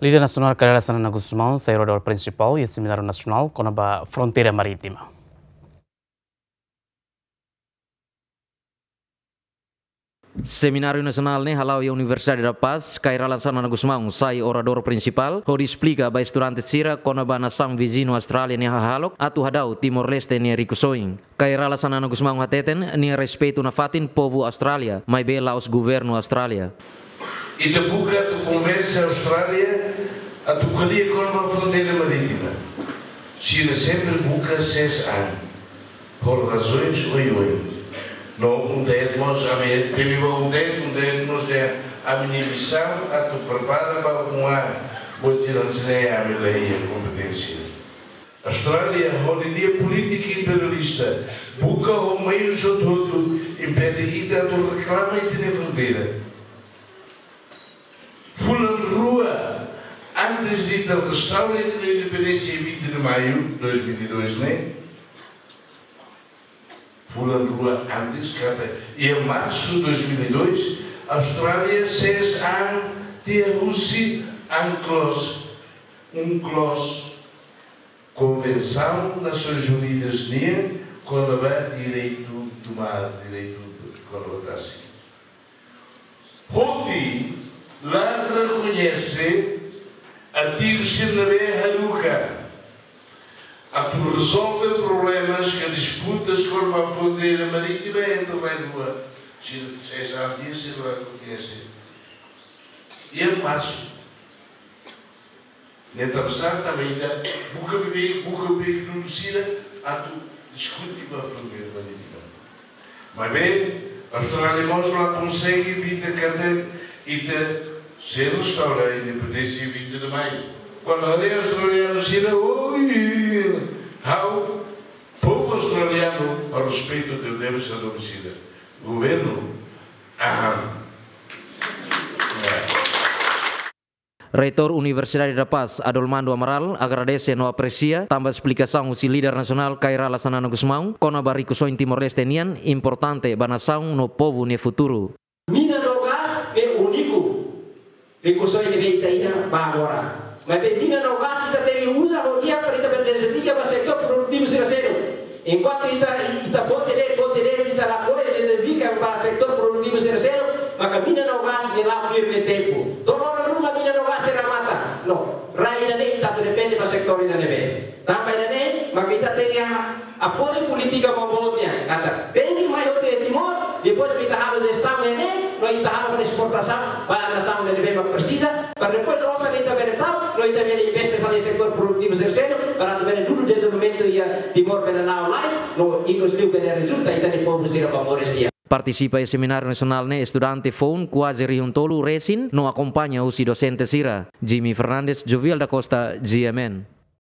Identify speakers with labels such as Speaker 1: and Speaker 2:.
Speaker 1: Líder nacional Carreira Sana Gusmão, saiu principal e seminário nacional com a fronteira marítima.
Speaker 2: Seminário nasional ne halau ya Universidade da Paz, Carreira Sana Gusmão, sai orador principal, ho explica ba estudante sira kona ba nação vizinho Austrália ne hahalok atu hadau Timor Leste ne rikusoing. Carreira Sana Gusmão hateten ne respeito na fatin povo Austrália, mai bela os governo Austrália.
Speaker 3: E te buca tu conversa a Austrália a tu calia com uma fronteira marítima. China sempre buca 6 anos, por razões oi. Não nós a ver, teve nós a minha missão a tu prepara para uma boa a minha competência. A Austrália hoje em dia política imperialista, buca o meio de todo impedida do reclama e tem fronteira. Fulano Rua, antes de ter restaurado a independência em 20 de maio de 2002, né? Fulano Rua, antes, e em março de 2002, a Austrália fez a Rússia UNCLOS, Convenção das Nações Unidas com o direito de tomar, direito de colaboração. Hoje, lá reconhece artigo 109 Haruka a tu resolver problemas que disputas com a fronteira marítima entre a Rua. Se a dia se reconhece. E em março, nesta pesar também da buca bebê que não decida a tu discutir com a fronteira marítima. Mas bem, a Austrália lá consegue evitar e ser restaurada a independência em 20 de maio. Quando a lei australiana diz, o povo australiano, a respeito do deve ser domicílio. O governo,
Speaker 2: Reitor Universidade da Paz, Adolmando Amaral, agradece no aprecia, tambah explicação o líder nacional Carreira Sana Gusmão, com a barricução em Timor-Leste nian, importante banação no povo ne futuro.
Speaker 4: Mina no gas é único, recursos que veio daí agora. Mas mina no gas kita tem usa o dia para kita beneficiar para setor produtivo serceiro. Enquanto kita fonte kita lakukan beneficiar para setor produtivo serceiro, maka mina no gas de lá firme tempo. Todo rumah mina no gas será mata. No, raina ne kita depende para sektor ini nebe. Tambah ini, maka kita tem apoio política membolotnya. Kata, tem maior de Timor, depois kita harus estamos ini, nós kita harus exportação, para nação de nebe precisa, para depois nossa kita beneficiar, nós também investe para o setor produtivo terceiro, para também tudo desenvolvimento ia Timor berenau mais, no inclusive benar resulta kita di povo será favores dia.
Speaker 2: Participa em seminário nacional ne estudante phone quase riuntolu resin no acompanha o docente sira Jimmy Fernandes Jovial da Costa GMN.